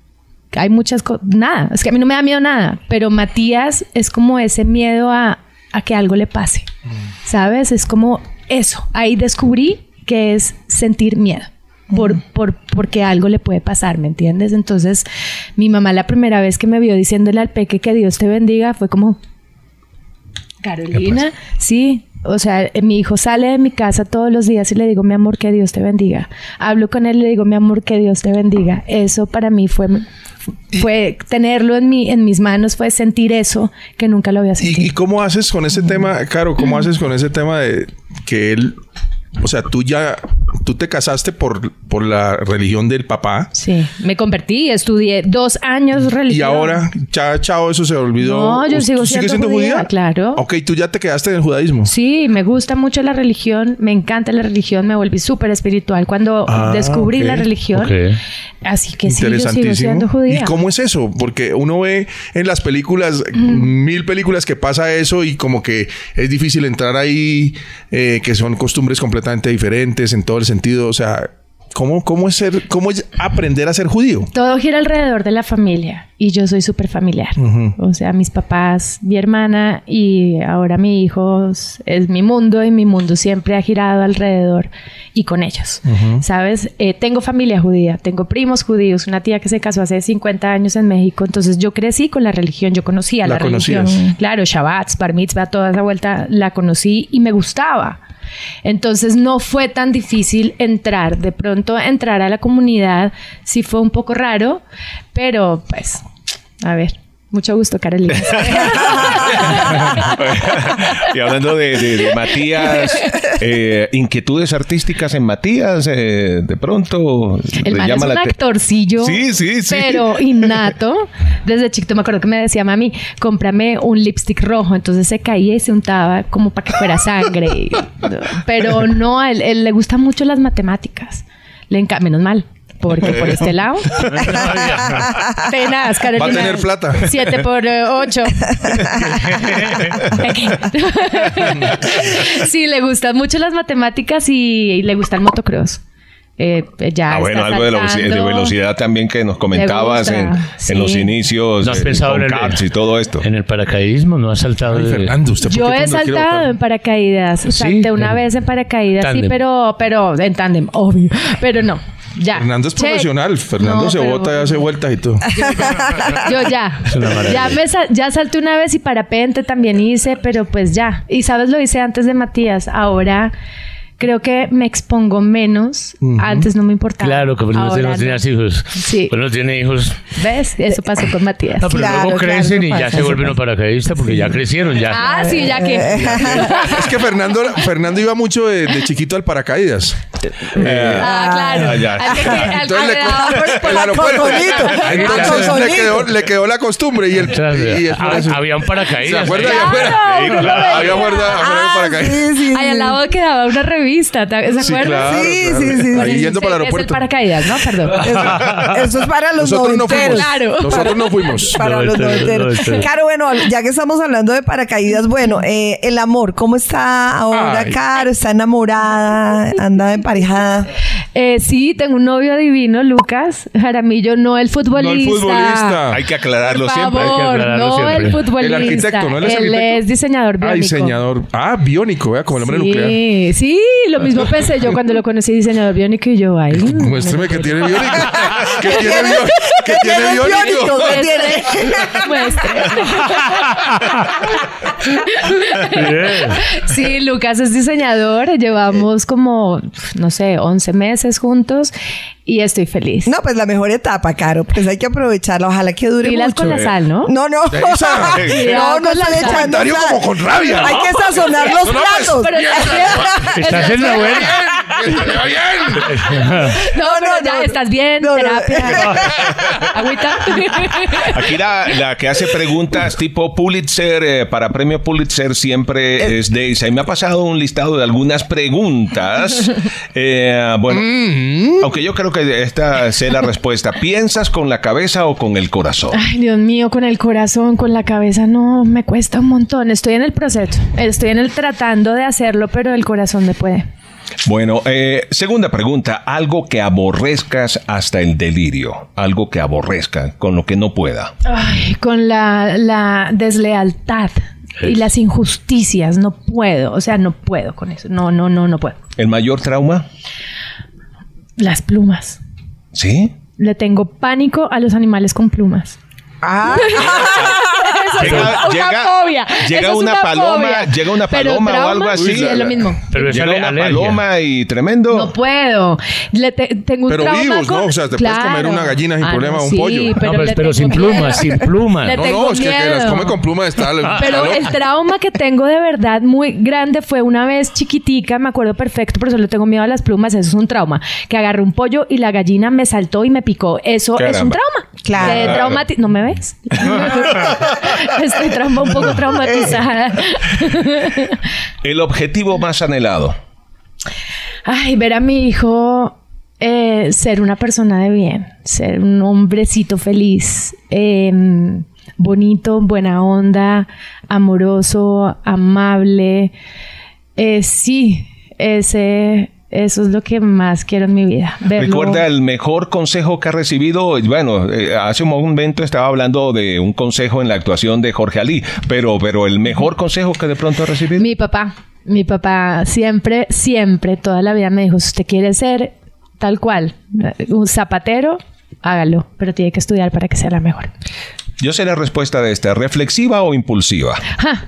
hay muchas cosas, nada, es que a mí no me da miedo nada, pero Matías es como ese miedo a, a que algo le pase, ¿sabes? Es como eso, ahí descubrí que es sentir miedo. Por, por, porque algo le puede pasar, ¿me entiendes? Entonces, mi mamá la primera vez que me vio diciéndole al peque que Dios te bendiga fue como, Carolina, sí, o sea, mi hijo sale de mi casa todos los días y le digo, mi amor, que Dios te bendiga. Hablo con él y le digo, mi amor, que Dios te bendiga. Eso para mí fue, fue tenerlo en, mi, en mis manos, fue sentir eso que nunca lo había sentido. ¿Y, y cómo haces con ese tema, Caro? ¿Cómo haces con ese tema de que él... O sea, tú ya... Tú te casaste por, por la religión del papá. Sí. Me convertí. Estudié dos años religión. Y ahora, ya, chao, eso se olvidó. No, yo sigo ¿Tú siendo, sigues siendo judía, judía? claro. Ok, tú ya te quedaste en el judaísmo. Sí, me gusta mucho la religión. Me encanta la religión. Me volví súper espiritual cuando Ah, descubrí ok. la religión. Ok. Así que sí, yo sigo Interesantísimo. siendo judía. ¿Y cómo es eso? Porque uno ve en las películas, mil películas que pasa eso y como que es difícil entrar ahí, eh, que son costumbres completamente diferentes en todo el sentido. O sea, ¿cómo, cómo, es, ser, cómo es aprender a ser judío? Todo gira alrededor de la familia y yo soy súper familiar. Ujú. O sea, mis papás, mi hermana y ahora mi hijo es mi mundo y mi mundo siempre ha girado alrededor y con ellos. ¿Sabes? Eh, tengo familia judía, tengo primos judíos, una tía que se casó hace cincuenta años en México, entonces yo crecí con la religión, yo conocía la, La religión. conocías. Claro, Shabbat, Bar Mitzvah, toda esa vuelta la conocí y me gustaba. Entonces no fue tan difícil entrar. De pronto entrar a la comunidad sí fue un poco raro, pero pues, a ver, mucho gusto, Carolina. Y hablando de, de- de Matías, eh, inquietudes artísticas en Matías, eh, de pronto El le man es llama un la te- actorcillo, Sí, sí, sí. pero innato. Desde chiquito me acuerdo que me decía, mami, cómprame un lipstick rojo. Entonces se caía y se untaba como para que fuera sangre. Y- pero no, a él, él le gustan mucho las matemáticas. Le encanta, menos mal. Porque por este lado... Tenaz, Carolina. Va a tener plata. siete por ocho. Sí, le gustan mucho las matemáticas y, y le gusta el motocross. Eh, ya Ah, bueno, está algo de, la veloci- de saltando. velocidad también que nos comentabas Le en, gusta, en sí. los inicios, ¿No has eh, pensado con en el- karts y todo esto. En el paracaidismo no has saltado Ay, de... Fernando, ¿usted por Yo qué he cuando quiere saltado botar? en paracaídas. Sí, Salté una en vez en paracaídas, sí, tándem. pero, pero en tándem, obvio. Pero no, ya. Fernando es Che. profesional. Fernando No, se pero- bota y hace vueltas y todo. Yo ya. Es una maravilla. Ya, me sal- ya salté una vez y parapente también hice, pero pues ya. Y sabes, lo hice antes de Matías. Ahora creo que me expongo menos. Antes no me importaba. Claro, que pues no, Ahora no tenías hijos. Sí. Pues no tiene hijos. ¿Ves? Eso pasó con Matías. No, pero Claro, luego claro, crecen eso y ya pasa, se eso vuelven un paracaidista porque ya crecieron, ya. Ah, sí, ya que. Es que Fernando, Fernando iba mucho de, de chiquito al paracaídas. Ah, claro. Ah, ya. Al que- al Entonces que le, le daba por- por el la aeropuerto. coconito. Entonces Al le quedó, le quedó la costumbre y el Claro, y es por ah, eso. había un ¿Se paracaídas. acuerda ahí. allá afuera? Claro, Sí, uno claro. veía. Había afuera, afuera del Ah, paracaídas. sí, sí, Ahí al lado quedaba una revista, ¿te- ¿se Sí, acuerdan? claro, Sí, claro. sí, sí, Ahí sí. yendo para el Es aeropuerto. paracaídas, ¿no? Perdón. Eso, eso es para los Nosotros no noventeros. fuimos. Claro. Nosotros no fuimos. Para los Noventeros, noventeros. noventeros. Caro, bueno, ya que estamos hablando de paracaídas, bueno, eh, el amor, ¿cómo está ahora, Ay. Caro? ¿Está enamorada? ¿Anda emparejada? Eh, sí, tengo un novio divino, Lucas Jaramillo, no el futbolista. No el futbolista. Hay que aclararlo Por siempre. favor, Hay que aclararlo no siempre. el futbolista. El arquitecto, ¿no? Él es Él arquitecto. es diseñador Ah, biónico. diseñador. Ah, biónico, vea, como el hombre nuclear. Sí, sí, lo mismo pensé yo cuando lo conocí, diseñador biónico, y yo, ay. Muéstreme que tiene biónico. que tiene biónico. Que tiene biónico. ¿Qué tiene? Muestre. Bien. Sí, Lucas es diseñador. Llevamos como, no sé, once meses juntos y estoy feliz. No, pues la mejor etapa, Caro. Pues hay que aprovecharla. Ojalá que dure Pilas mucho. con la sal, ¿no? No, no. Esa. No, no Con la estoy sal. echando Comentario sal. como con rabia, ¿no? Hay que sazonar los No, no, pues, platos. Pero Estás en la buena. ¡Que te vaya bien! No, pero no, ya no. estás bien, No, no. terapia. Agüita. Aquí la, la que hace preguntas tipo Pulitzer, eh, para premio Pulitzer, siempre es Daisy. Y me ha pasado un listado de algunas preguntas. Eh, bueno, aunque yo creo que esta sé la respuesta. ¿Piensas con la cabeza o con el corazón? Ay, Dios mío, con el corazón, con la cabeza, no, me cuesta un montón. Estoy en el proceso, estoy en el tratando de hacerlo, pero el corazón me puede. Bueno, eh, segunda pregunta. Algo que aborrezcas hasta el delirio. Algo que aborrezca, con lo que no pueda. Ay, con la, la deslealtad y las injusticias. No puedo. O sea, no puedo con eso. No, no, no, no puedo. ¿El mayor trauma? Las plumas. ¿Sí? Le tengo pánico a los animales con plumas. Ah. Eso es Llega- una llega- fobia. llega Eso es una paloma- fobia. llega una Pero paloma o trauma, algo así. Sí, es lo mismo. Pero esa Llega ale- una alergia. paloma y tremendo. No puedo. Le te- tengo un Pero trauma vivos, con- ¿no? O sea, te puedes comer una gallina sin Ah, problema, no, un sí, pollo. No, Pero, No, pues, le pero tengo sin miedo. plumas, sin plumas. Le no, tengo es que, que las miedo. come con pluma está... Pero está el loco. trauma que tengo de verdad muy grande fue una vez chiquitica, me acuerdo perfecto, por eso le tengo miedo a las plumas, eso es un trauma. Que agarré un pollo y la gallina me saltó y me picó. Eso es un Caramba. trauma. Claro. De traumati- ¿No me ves? Estoy trauma, un poco traumatizada. El objetivo más anhelado. Ay, ver a mi hijo eh, ser una persona de bien, ser un hombrecito feliz, eh, bonito, buena onda, amoroso, amable. Eh, sí, ese, eso es lo que más quiero en mi vida. Verlo. ¿Recuerda el mejor consejo que ha recibido? Bueno, eh, hace un momento estaba hablando de un consejo en la actuación de Jorge Alí, pero, pero el mejor consejo que de pronto ha recibido. Mi papá, mi papá siempre, siempre, toda la vida me dijo, si usted quiere ser tal cual, un zapatero, hágalo, pero tiene que estudiar para que sea la mejor. Yo sé la respuesta de esta, ¿reflexiva o impulsiva? ¡Ja!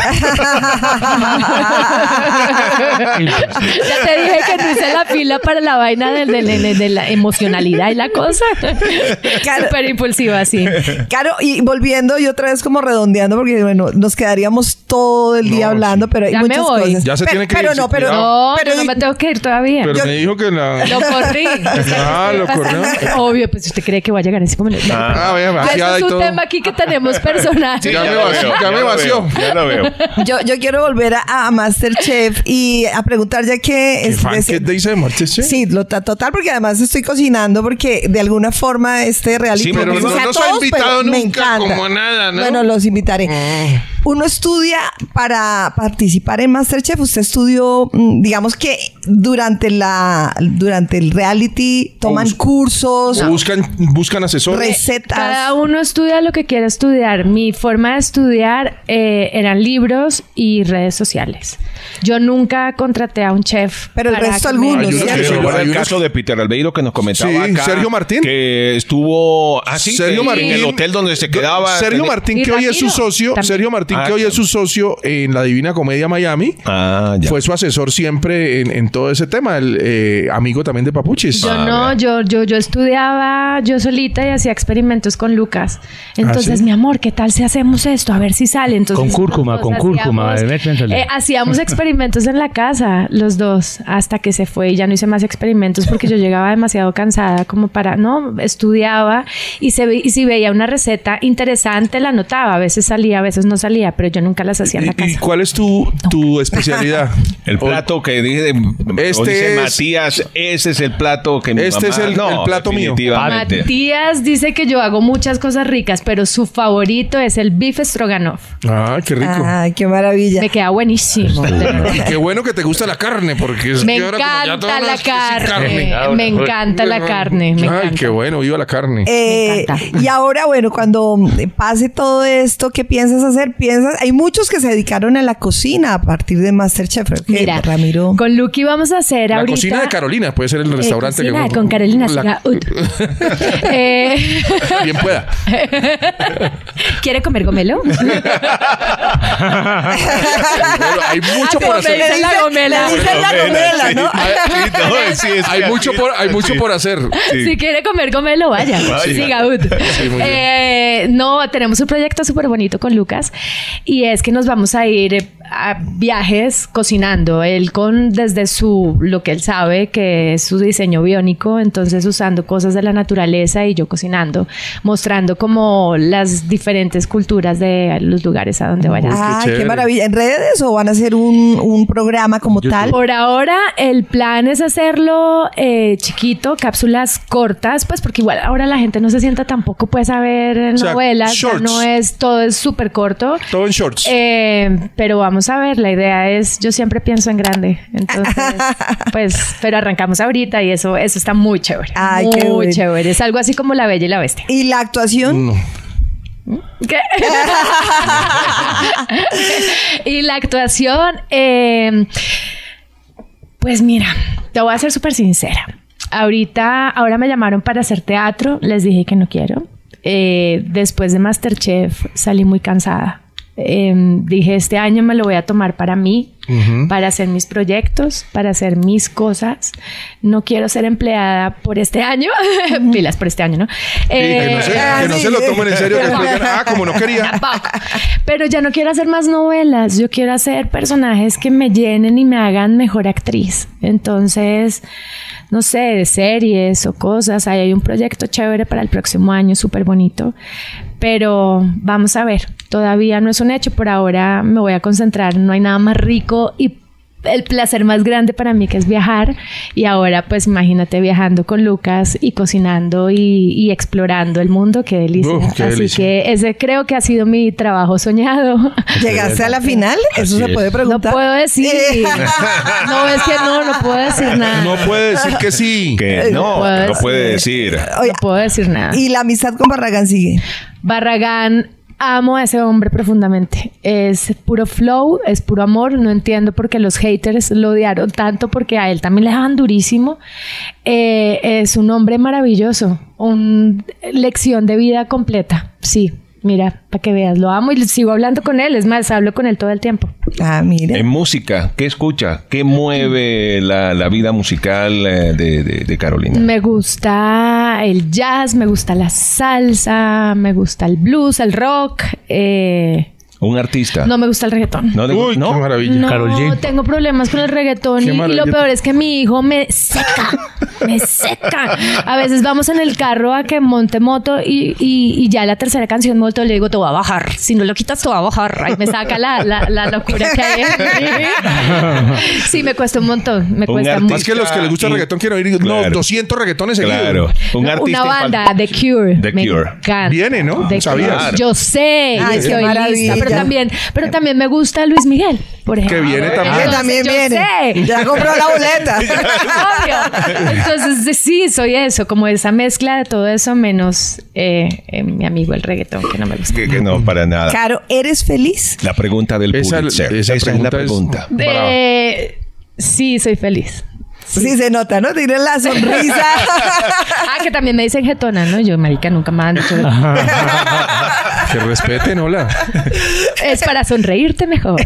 Ya te dije que no hice la fila para la vaina de, de- de- de la emocionalidad y la cosa. Claro. Súper impulsiva, sí. Claro, y volviendo y otra vez como redondeando, porque bueno, nos quedaríamos todo el día No, hablando, pero hay Ya me muchas voy. cosas. Ya se Pero- tiene que Pero ir, no, sí, pero cuidado. No, pero yo no me tengo que ir todavía. Pero Yo- me dijo que la... Lo corrí. Ah, lo corrió. Obvio, pues usted cree que voy a llegar así como... Ah, vea, vaciada Eso y es un todo. tema aquí que tenemos personal. Sí, ya me vació, ya me lo vació. veo, ya lo veo. yo, yo quiero volver a, a MasterChef y a preguntar ya que... ¿Qué es- fan es- que dice de MasterChef? Sí, lo ta- total, porque además estoy cocinando porque de alguna forma este reality... Sí, pero pues, no- o sea, no soy todos, invitado pero me nunca encanta. como nada, ¿no? Bueno, los invitaré. Uno estudia para participar en MasterChef. Usted estudió, mm, digamos que durante la durante el reality toman bus- cursos, O buscan, buscan asesores. recetas. Cada uno estudia lo que quiera estudiar. Mi forma de estudiar eh, eran libros y redes sociales. Yo nunca contraté a un chef. Pero el para resto que me- algunos, Hay unos ¿cierto? que sí, Recuerda hay el unos caso de Peter Albeiro que nos comentaba Sí, acá, Sergio Martín. que estuvo así Sergio en Martín, el hotel donde se quedaba. Sergio tenía- Martín, Y que hoy es su Ramiro socio, también. Sergio Martín, Ah, que hoy es claro. su socio en la Divina Comedia Miami, Ah, ya. fue su asesor siempre en, en todo ese tema, el eh, amigo también de Papuchis. Yo Ah, no, vea. yo, yo, yo estudiaba yo solita y hacía experimentos con Lucas. Entonces, ¿sí? mi amor, ¿qué tal si hacemos esto? A ver si sale. Entonces, Con cúrcuma, los dos con cúrcuma, hacíamos- eh, métensele. eh, hacíamos experimentos en la casa, los dos, hasta que se fue y ya no hice más experimentos porque yo llegaba demasiado cansada como para, no, estudiaba y, se ve- y si veía una receta interesante la anotaba. A veces salía, a veces no salía, pero yo nunca las hacía en la ¿Y, y casa. cuál es tu, tu especialidad? El plato que dije, Este o dice es- Matías, ese es el plato que mi Este mamá- es el- no, el plato mío. definitivamente. Matías dice que yo hago muchas cosas ricas, pero su favorito es el beef stroganoff. Ah, qué rico. Ay, qué maravilla. Me queda buenísimo. Y qué bueno que te gusta la carne, porque es Me que ahora como ya encanta todas la las que sin carne. Me encanta la carne. Me Ay, encanta. qué bueno, viva la carne. Eh, Me encanta. y ahora, bueno, cuando pase todo esto, ¿qué piensas hacer? Piensas, hay muchos que se dedicaron a la cocina a partir de MasterChef. Creo que Mira, Ramiro. con Lucky vamos a hacer la ahorita... cocina de Carolina, puede ser el Eh, restaurante cocina que con Carolina la- Sigaud. Eh, Bien pueda. ¿Quiere comer gomelo? Bueno, hay mucho Ah, por hacer. gomelo. la gomela. Le dicen la gomela, ¿no? Sí, no, sí, es Hay que mucho así- por, hay mucho sí. por hacer. Sí. Si quiere comer gomelo, vaya. Vaya. Sigaud. Sí, muy bien. Eh, no, tenemos un proyecto súper bonito con Lucas y es que nos vamos a ir eh, a viajes cocinando. Él con desde su, lo que él sabe que es su diseño biónico, entonces usando cosas de la naturaleza y yo cocinando, mostrando como como las diferentes culturas de los lugares a donde vayan. Ay, qué, chévere. maravilla. ¿En redes o van a hacer un, un programa como tal? Por ahora, el plan es hacerlo eh, chiquito, cápsulas cortas, pues porque igual ahora la gente no se sienta tampoco pues a ver O sea, novelas, ya shorts. no es, todo es súper corto. Todo en shorts. Eh, pero vamos a ver, la idea es, yo siempre pienso en grande, entonces, pues, pero arrancamos ahorita y eso, eso está muy chévere. Ay, muy qué bueno. chévere. Es algo así como La Bella y la Bestia. ¿Y la actuación? No. ¿Qué? Y la actuación, eh, pues mira, te voy a ser súper sincera. Ahorita, ahora me llamaron para hacer teatro, les dije que no quiero. Eh, después de MasterChef salí muy cansada. Eh, dije, este año me lo voy a tomar para mí, uh-huh. para hacer mis proyectos, para hacer mis cosas. No quiero ser empleada por este año. Pilas por este año, ¿no? Eh, sí, que no se, que no se lo tomen en serio. Que digan, ah, como no quería. Tampoco. Pero ya no quiero hacer más novelas. Yo quiero hacer personajes que me llenen y me hagan mejor actriz. Entonces, no sé, de series o cosas. Ahí hay un proyecto chévere para el próximo año, súper bonito. Pero vamos a ver. Todavía no es un hecho. Por ahora me voy a concentrar. No hay nada más rico y el placer más grande para mí que es viajar. Y ahora pues imagínate viajando con Lucas y cocinando y, y explorando el mundo. Qué delicia. Uh, qué Así delicia. que ese creo que ha sido mi trabajo soñado. ¿Llegaste a la final? Eso Así se es. puede No preguntar. puedo decir. No, es que no, no puedo decir nada. No puede decir que sí. Que no, puedo no puede decir. Oye, No puedo decir nada. ¿y la amistad con Barragán sigue? Barragán, amo a ese hombre profundamente. Es puro flow, es puro amor. No entiendo por qué los haters lo odiaron tanto, porque a él también le daban durísimo. Eh, es un hombre maravilloso, una lección de vida completa. Sí, mira, para que veas, lo amo y sigo hablando con él. Es más, hablo con él todo el tiempo. Ah, mira. En música, ¿qué escucha? ¿Qué mueve la, la vida musical eh, de, de, de Carolina? Me gusta el jazz, me gusta la salsa, me gusta el blues, el rock. Eh, Un artista. no me gusta el reggaetón. No, le- Uy, ¿no? qué maravilla. No, Karol G. tengo problemas con el reggaetón y, Qué y maravilla. lo peor es que mi hijo me seca, me seca. A veces vamos en el carro a que monte moto y, y, y ya la tercera canción moto le digo, te voy a bajar. Si no lo quitas, te voy a bajar. Ahí me saca la, la, la locura que hay en mí. Sí, me cuesta un montón. Me Un cuesta artista- mucho. Más que los que les gusta el Y- reggaetón quieren oír no, Claro. doscientos reggaetones seguidos. Claro. Un artista Una banda, infal- The Cure. The me Cure. encanta. Viene, ¿no? The ¿Sabías? Cure. Yo sé. Ay, y qué estoy maravilla. lista. Pero también, pero también me gusta Luis Miguel, por ejemplo. Que viene también. Que Entonces, también yo viene. sé. Ya compró la boleta. Obvio. Entonces, sí, soy eso, como esa mezcla de todo eso, menos eh, eh, mi amigo el reggaetón, que no me gusta. Que, que no, para nada. Caro, ¿eres feliz? La pregunta del Esa- Pulitzer. esa Esa, es la pregunta es- pregunta. Eh, sí, soy feliz. Sí, se nota, ¿no? Tiene la sonrisa. Ah, que también me dicen jetona, ¿no? Yo, marica, nunca me han dicho jetona. Que respeten, hola. Es para sonreírte mejor.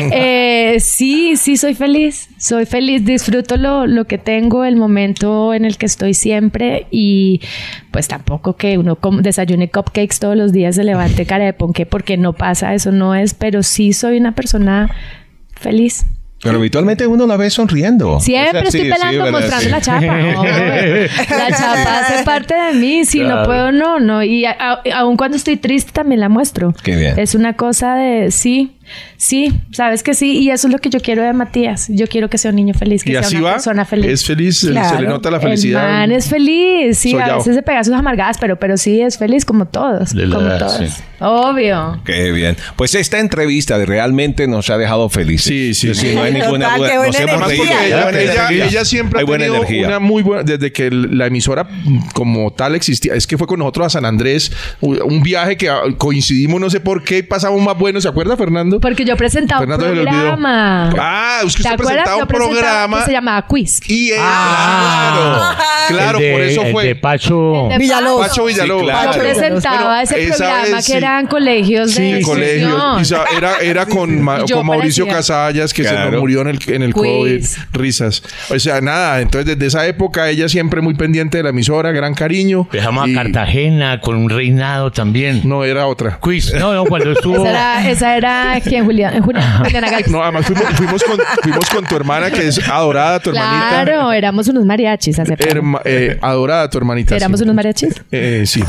Eh, sí, sí, soy feliz. Soy feliz, disfruto lo, lo que tengo, el momento en el que estoy siempre y pues tampoco que uno com- desayune cupcakes todos los días, se levante cara de ponqué porque no pasa, eso no es, pero sí soy una persona feliz. Pero habitualmente uno la ve sonriendo. Siempre O sea, sí, estoy sí, pelando, ¿verdad? mostrando Sí. la chapa. No, la chapa hace parte de mí. Si Claro. no puedo, no, no. Y a- a- aun cuando estoy triste, también la muestro. Qué bien. Es una cosa de sí, sí, sabes que sí. Y eso es lo que yo quiero de Matías. Yo quiero que sea un niño feliz, que Y sea así una va. persona feliz. Es feliz, se- se Claro. le nota la El felicidad. man es feliz, sí, a Sollao. veces se pega sus amargadas, pero, pero sí es feliz como todos, De la como edad, todos. sí. Obvio. Qué bien. Pues esta entrevista realmente nos ha dejado felices. Sí, sí, Sí, sí. no hay ninguna Total, duda. qué buena Nos hemos energía. reído. Porque Hay ella, buena ella- energía. ella siempre Hay ha buena tenido energía. una muy buena, desde que el- la emisora mm, como tal existía, es que fue con nosotros a San Andrés, un un viaje que ah, coincidimos, no sé por qué, pasamos más bueno, ¿se acuerda, Fernando? Porque yo presentaba un Fernando se le olvidó. programa. Ah, es que ¿Te usted acuerdas? presentaba Yo un presentaba programa que se llamaba Quiz. y él, Ah. claro, claro, El de- por eso el fue de Pacho. El de Villalobos. Pacho Villalobos. Sí, claro. Yo presentaba Bueno, ese esa programa vez que sí. eran colegios Sí, de colegios. extensión. Y sa- era era con, Ma- Yo con Mauricio parecía. Casallas, que se Claro. nos murió en el, en el Quiz. COVID. Risas. O sea, nada. Entonces, desde esa época, ella siempre muy pendiente de la emisora, gran cariño. Viajamos Y- a Cartagena con un reinado también. No, era otra. Quiz. No, no, cuando estuvo. Esa era, esa era ¿Quién, Julián? Julián, Juliana Galvez. No, además fuimos, fuimos, con, fuimos con tu hermana, que es adorada, tu hermanita. Claro, éramos unos mariachis. aceptamos. Herma- eh, adorada tu hermanita. ¿Éramos sí. unos mariachis? Eh, sí.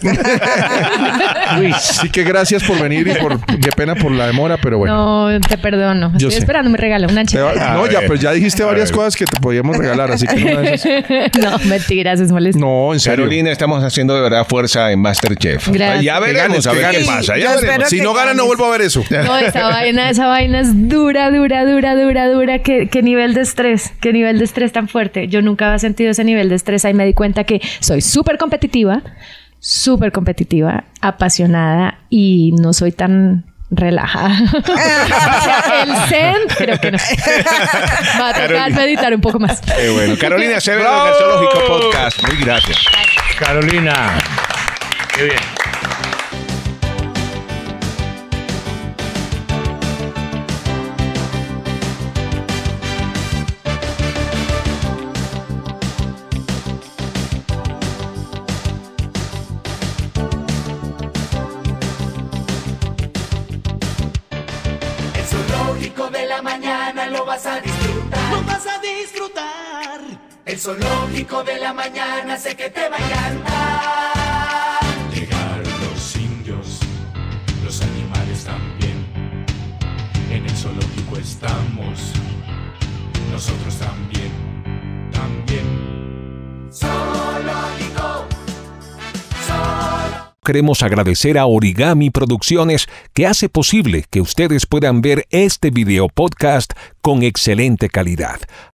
Sí que gracias por venir y por qué pena por la demora, pero bueno. No, te perdono. Yo Estoy sé. esperando mi regalo, una Te va- chica. no, ya, ver. pues ya dijiste A varias ver. cosas que te podíamos regalar, así que no es- No, mentiras, es molesto. No, en serio. Carolina, estamos haciendo de verdad fuerza en MasterChef. Gracias. Ya Que veremos ganes, a que ver qué ganes. pasa. Yo Ya espero veremos. Si que no gana, no ganes. vuelvo a ver eso. No, esa vaina, esa vaina es dura, dura, dura, dura, dura. ¿Qué, qué nivel de estrés? ¿Qué nivel de estrés tan fuerte? Yo nunca había sentido ese nivel de estrés. Ahí me di cuenta que soy súper competitiva, súper competitiva, apasionada y no soy tan relajada. O sea, el zen, creo que no. Va a tocar Carolina. meditar un poco más. Qué bueno. Carolina Acevedo, ¡Bravo! del Zoológico Podcast. Muy gracias. Carolina. Qué bien. El zoológico de la mañana lo vas a disfrutar. Lo vas a disfrutar. El zoológico de la mañana sé que te va a encantar. Llegaron los indios, los animales también. En el zoológico estamos, nosotros también, también. Zoológico. Zoológico. Queremos agradecer a Origami Producciones, que hace posible que ustedes puedan ver este video podcast con excelente calidad.